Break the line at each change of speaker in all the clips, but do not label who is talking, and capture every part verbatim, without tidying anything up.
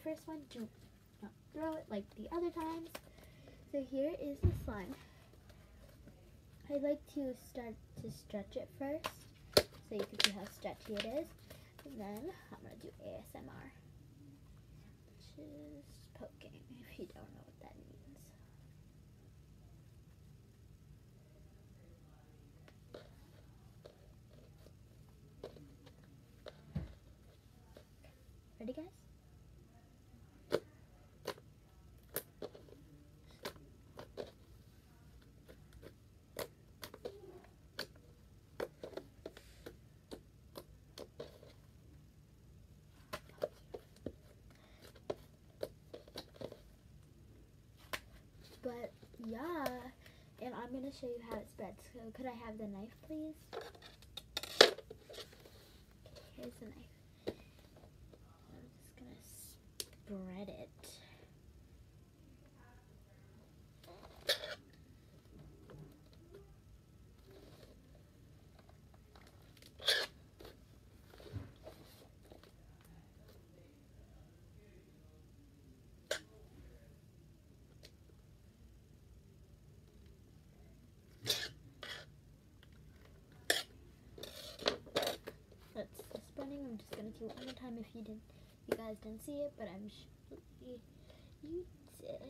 first one, do not throw it like the other times. So here is the slime. I like to start to stretch it first, so you can see how stretchy it is. And then I'm gonna do A S M R, which is poking, if you don't know what that means. Ready, guys? But yeah, and I'm gonna show you how it spreads. So could I have the knife, please? Here's the knife. I'm just gonna spread it. That's the spreading. I'm just gonna do it one more time if you didn't, you guys didn't see it, but I'm sure you, you did.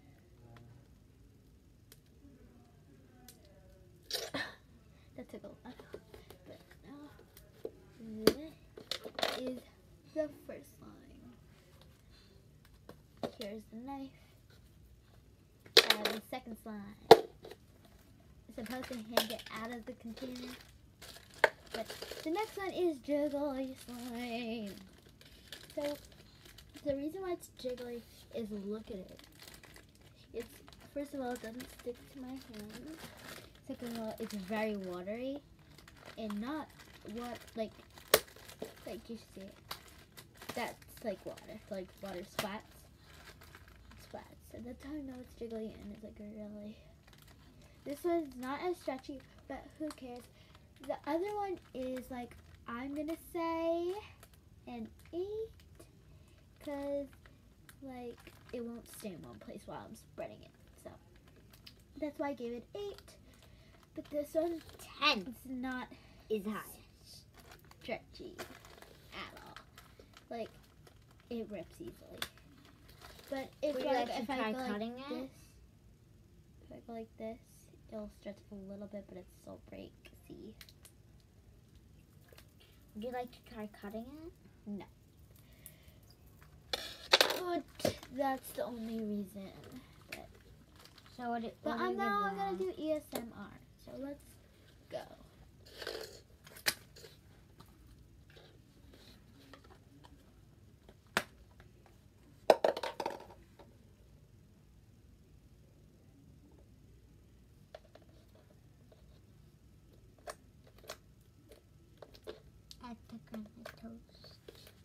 That took a lot. But now this is the first line. Here's the knife. And the second slime. It's supposed to hand it out of the container. But the next one is jiggly slime. So the reason why it's jiggly is look at it. It's first of all, it doesn't stick to my hands. Second of all, it's very watery and not what like like you see it. That's like water, like water splats. Splats. So that's how I know it's jiggly and it's like really. This one's not as stretchy, but who cares? The other one is like, I'm gonna say an eight, cause like it won't stay in one place while I'm spreading it. So that's why I gave it eight. But this one's ten. It's not
Is high.
stretchy at all. Like it rips easily. But if
Would you
like,
like to
if I
try
go like
cutting it?
this, if I go like this, it'll stretch a little bit, but it's still break. See?
Would you like to try cutting it?
No. But that's the only reason. But,
So what? It,
but
what
I'm
is it
now I'm
now?
gonna do A S M R. So let's go.
At the granite toast.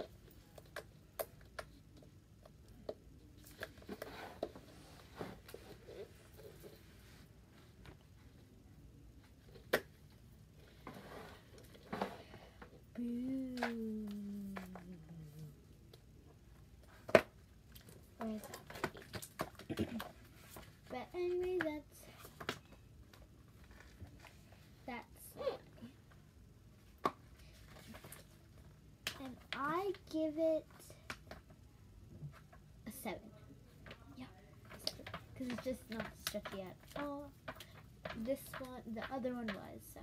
Boo.
Where's that baby?
But anyway, that's that's and I give it a seven. Yeah, because it's just not stretchy at all. This one, the other one was so.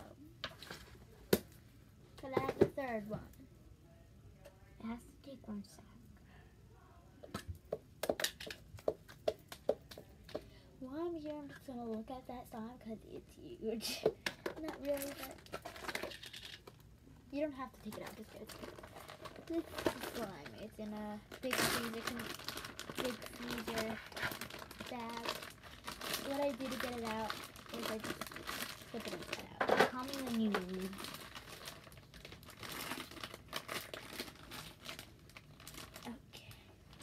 Could I have the third one?
It has to take one sec.
While I'm here, I'm just gonna look at that slime because it's huge. Not really, but you don't have to take it out. Just go. This is slime. It's in a big freezer, big freezer bag. What I do to get it out is I just flip it inside out.
Call me when you leave.
Okay.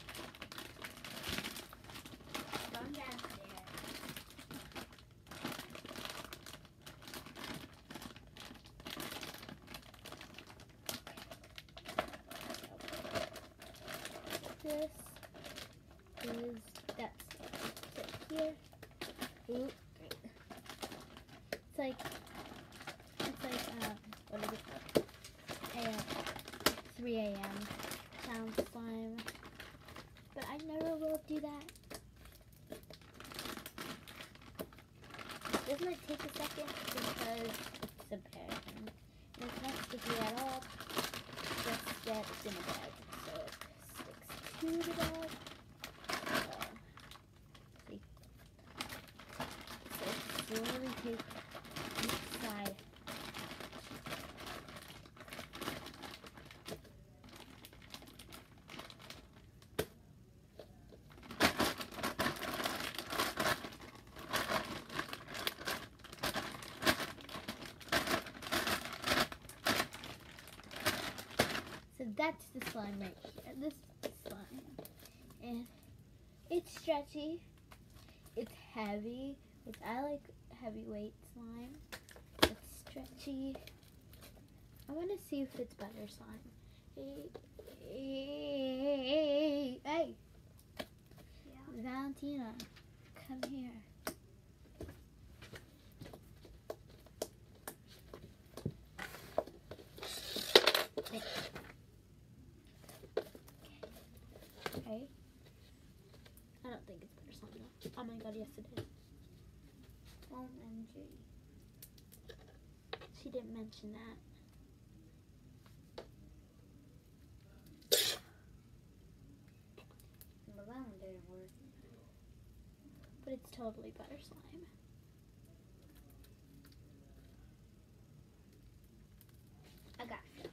Come downstairs.
This Ooh, great. It's like, it's like, um, what is it called? A M, three A M sound slime. But I never will do that. Doesn't it take a second because it's a bag and it's not sticky at all. Just that it's in a bag, so it sticks to the bag. So, see, so slowly take each side. So that's the slime right here. This is the slime. And it's stretchy. It's heavy, which I like heavyweight slime. It's stretchy. I want to see if it's butter slime. Hey, hey, hey.
Yeah.
Valentina, come here. Okay. I don't think it's butter slime though. Oh my god, yes it is.
O M G.
She didn't mention that.
Well, that one didn't work.
But it's totally butter slime.
I got it.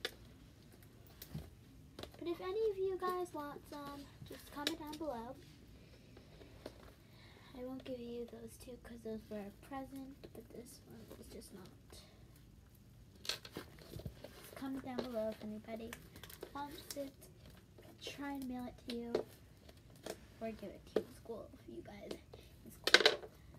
But if any of you guys want some, just comment down below. I won't give you those two because those were a present, but this one was just not. Just comment down below if anybody wants it. Try and mail it to you, or give it to you in school if you guys in school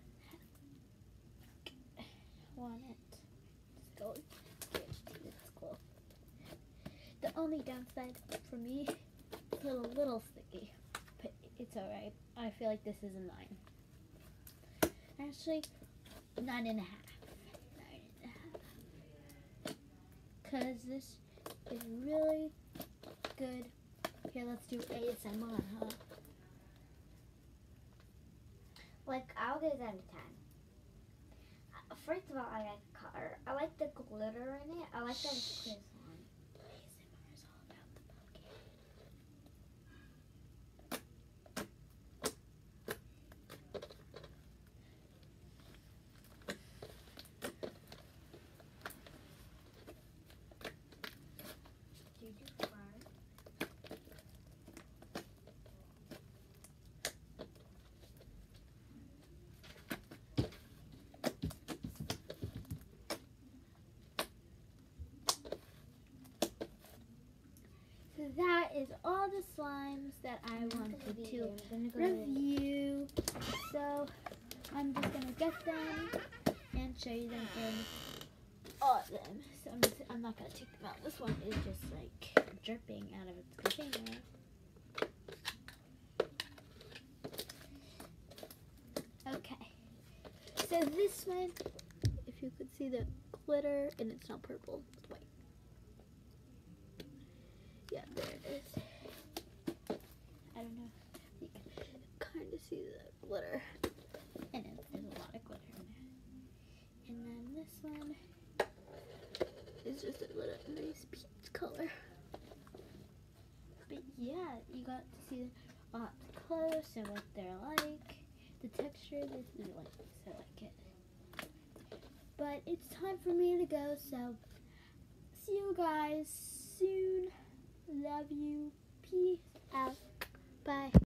want it. Just go give it to you in school. The only downside for me, it's a little, little sticky, but it's alright. I feel like this is a nine. Actually, nine and a half. Nine and a half. Because this is really good. Here, let's do A S M R, huh?
Like, I'll give that a ten. Uh, First of all, I like the color. I like the glitter in it. I like that it's clear slime.
A S M R is all about the bouquet.
Did you fart?
So that is all the slimes that I wanted to review. So I'm just gonna get them and show you them in all of them. So I'm, just, I'm not gonna take them out. This one is just like dripping out of its container. Okay. So this one, if you could see the glitter, and it's not purple, it's white. Yeah, there it is. I don't know. You can kind of see the glitter. And it, there's a lot of glitter in there. And then this one is just a little nice peach color. But yeah, you got to see them up close and what they're like. The texture, this is like, so I like it. But it's time for me to go, so see you guys soon. Love you. Peace out. Bye.